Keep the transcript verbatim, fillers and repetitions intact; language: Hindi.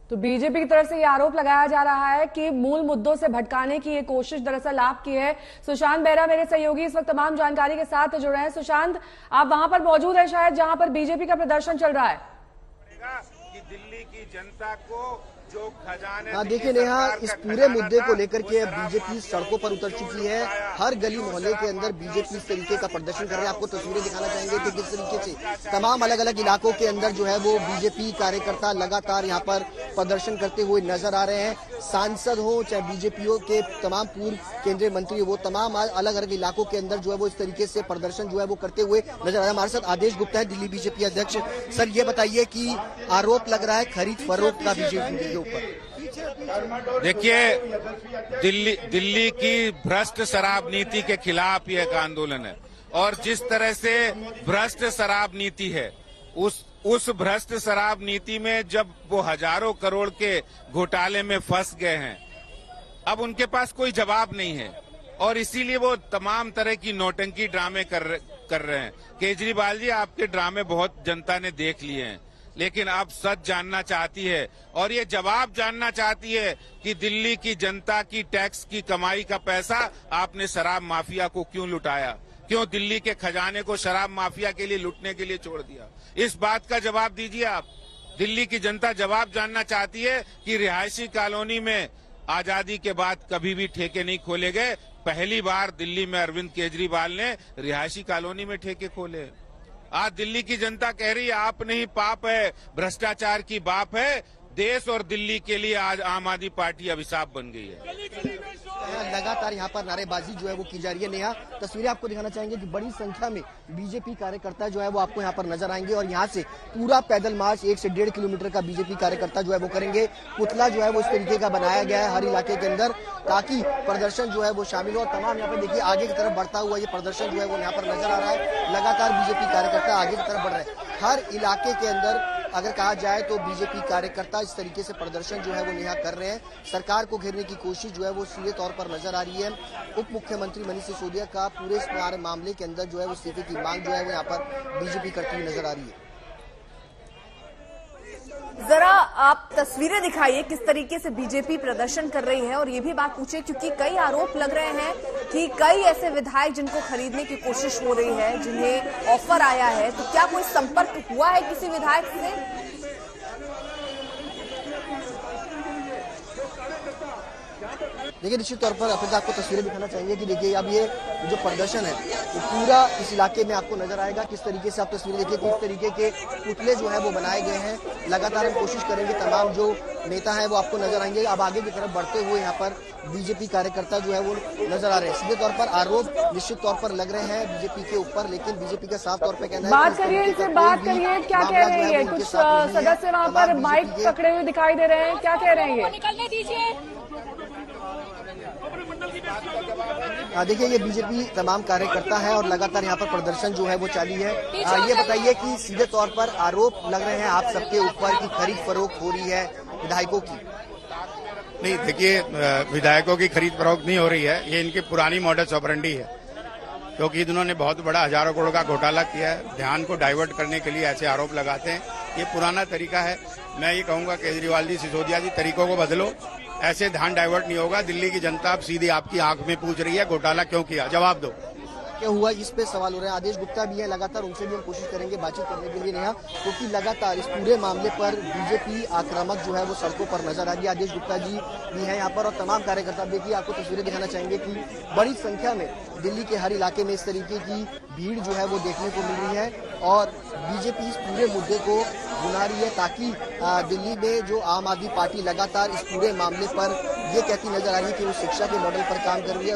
तो बीजेपी की तरफ से यह आरोप लगाया जा रहा है कि मूल मुद्दों से भटकाने की ये कोशिश दरअसल आपकी है। सुशांत बेहरा मेरे सहयोगी इस वक्त तमाम जानकारी के साथ जुड़ रहे हैं। सुशांत, आप वहां पर मौजूद है शायद जहां पर बीजेपी का प्रदर्शन चल रहा है। कि दिल्ली की जनता को जो खजाने हाँ देखिए नेहा, इस पूरे मुद्दे को लेकर के बीजेपी सड़कों पर उतर चुकी है। हर गली मोहल्ले के अंदर बीजेपी इस तरीके का प्रदर्शन कर रहे हैं। आपको तस्वीरें दिखाना चाहेंगे कि किस तरीके से तमाम अलग अलग इलाकों के अंदर जो है वो बीजेपी कार्यकर्ता लगातार यहाँ पर प्रदर्शन करते हुए नजर आ रहे हैं। सांसद हो चाहे बीजेपी हो के तमाम पूर्व केंद्रीय मंत्री वो तमाम अलग अलग इलाकों के अंदर जो है वो इस तरीके से प्रदर्शन जो है वो करते हुए नजर आ रहे हैं। हमारे साथ आदेश गुप्ता है, दिल्ली बीजेपी अध्यक्ष। सर ये बताइए कि आरोप लग रहा है खरीद फरोख्त का बीजेपी के ऊपर। देखिए, दिल्ली दिल्ली की भ्रष्ट शराब नीति के खिलाफ ये एक आंदोलन है और जिस तरह से भ्रष्ट शराब नीति है उस उस भ्रष्ट शराब नीति में जब वो हजारों करोड़ के घोटाले में फंस गए हैं, अब उनके पास कोई जवाब नहीं है और इसीलिए वो तमाम तरह की नौटंकी ड्रामे कर कर रहे हैं। केजरीवाल जी, आपके ड्रामे बहुत जनता ने देख लिए हैं, लेकिन अब सच जानना चाहती है और ये जवाब जानना चाहती है कि दिल्ली की जनता की टैक्स की कमाई का पैसा आपने शराब माफिया को क्यों लुटाया, क्यों दिल्ली के खजाने को शराब माफिया के लिए लूटने के लिए छोड़ दिया। इस बात का जवाब दीजिए आप। दिल्ली की जनता जवाब जानना चाहती है कि रिहायशी कॉलोनी में आजादी के बाद कभी भी ठेके नहीं खोले गए। पहली बार दिल्ली में अरविंद केजरीवाल ने रिहायशी कॉलोनी में ठेके खोले। आज दिल्ली की जनता कह रही है आप नहीं पाप है, भ्रष्टाचार की बाप है। देश और दिल्ली के लिए आज आम आदमी पार्टी अभिशाप बन गई है। लगातार यहाँ पर नारेबाजी जो है वो की जा रही है। नेहा, तस्वीरें आपको दिखाना चाहेंगे कि बड़ी संख्या में बीजेपी कार्यकर्ता जो है वो आपको यहाँ पर नजर आएंगे और यहाँ से पूरा पैदल मार्च एक से डेढ़ किलोमीटर का बीजेपी कार्यकर्ता जो है वो करेंगे। पुतला जो है वो इस तरीके का बनाया गया है हर इलाके के अंदर ताकि प्रदर्शन जो है वो शामिल हो और तमाम यहाँ पे देखिए आगे की तरफ बढ़ता हुआ ये प्रदर्शन जो है वो यहाँ पर नजर आ रहा है। लगातार बीजेपी कार्यकर्ता आगे की तरफ बढ़ रहे हैं। हर इलाके के अंदर अगर कहा जाए तो बीजेपी कार्यकर्ता इस तरीके से प्रदर्शन जो है वो नेहा कर रहे हैं। सरकार को घेरने की कोशिश जो है वो सीधे तौर पर नजर आ रही है। उप मुख्यमंत्री मनीष सिसोदिया का पूरे इस मामले के अंदर जो है वो इस्तीफे की मांग जो है वो यहाँ पर बीजेपी करती हुई नजर आ रही है। जरा आप तस्वीरें दिखाइए किस तरीके से बीजेपी प्रदर्शन कर रही है और ये भी बात पूछे क्योंकि कई आरोप लग रहे हैं कि कई ऐसे विधायक जिनको खरीदने की कोशिश हो रही है, जिन्हें ऑफर आया है, तो क्या कोई संपर्क हुआ है किसी विधायक से? देखिए निश्चित तौर पर अपने आपको तस्वीरें दिखाना चाहिए कि देखिए अब ये जो प्रदर्शन है वो पूरा इस इलाके में आपको नजर आएगा। किस तरीके से आप तस्वीरें देखिए, किस तरीके के पुतले जो है वो बनाए गए हैं। लगातार हम कोशिश करेंगे, तमाम जो नेता हैं वो आपको नजर आएंगे। अब आगे की तरफ बढ़ते हुए यहाँ पर बीजेपी कार्यकर्ता जो है वो नजर आ रहे हैं। सीधे तौर पर आरोप निश्चित तौर पर लग रहे हैं बीजेपी के ऊपर, लेकिन बीजेपी का साफ तौर पर कहना है बात करिए इनसे, बात करिए क्या कह रही है। कुछ सदस्य वहाँ पर माइक पकड़े हुए दिखाई दे रहे हैं, क्या कह रहे हैं? निकलने दीजिए। देखिए ये बीजेपी तमाम कार्यकर्ता है और लगातार यहाँ पर प्रदर्शन जो है वो जारी है। आ, ये बताइए कि सीधे तौर पर आरोप लग रहे हैं आप सबके ऊपर कि खरीद फरोख्त हो रही है विधायकों की। नहीं, देखिए विधायकों की खरीद फरोख्त नहीं हो रही है। ये इनकी पुरानी मॉडस ऑपरेंडी है क्योंकि इन्होंने बहुत बड़ा हजारों करोड़ का घोटाला किया है। ध्यान को डाइवर्ट करने के लिए ऐसे आरोप लगाते हैं, ये पुराना तरीका है। मैं ये कहूंगा केजरीवाल जी, सिसोदिया जी, तरीकों को बदलो, ऐसे ध्यान डाइवर्ट नहीं होगा। दिल्ली की जनता अब सीधी आपकी आंख में पूछ रही है घोटाला क्यों किया, जवाब दो। क्या हुआ इस पे सवाल हो रहे हैं। आदेश गुप्ता भी है, लगातार उनसे भी हम कोशिश करेंगे बातचीत करने के लिए नेहा, क्योंकि लगातार इस पूरे मामले पर बीजेपी आक्रामक जो है वो सड़कों पर नजर आ रही है। आदेश गुप्ता जी भी हैं यहाँ पर और तमाम कार्यकर्ता। देखिए आपको तस्वीरें दिखाना चाहेंगे कि बड़ी संख्या में दिल्ली के हर इलाके में इस तरीके की भीड़ जो है वो देखने को मिल रही है और बीजेपी इस पूरे मुद्दे को बुला रही है ताकि दिल्ली में जो आम आदमी पार्टी लगातार इस पूरे मामले पर ये कहती नजर आ रही है कि वो शिक्षा के मॉडल पर काम कर रही है।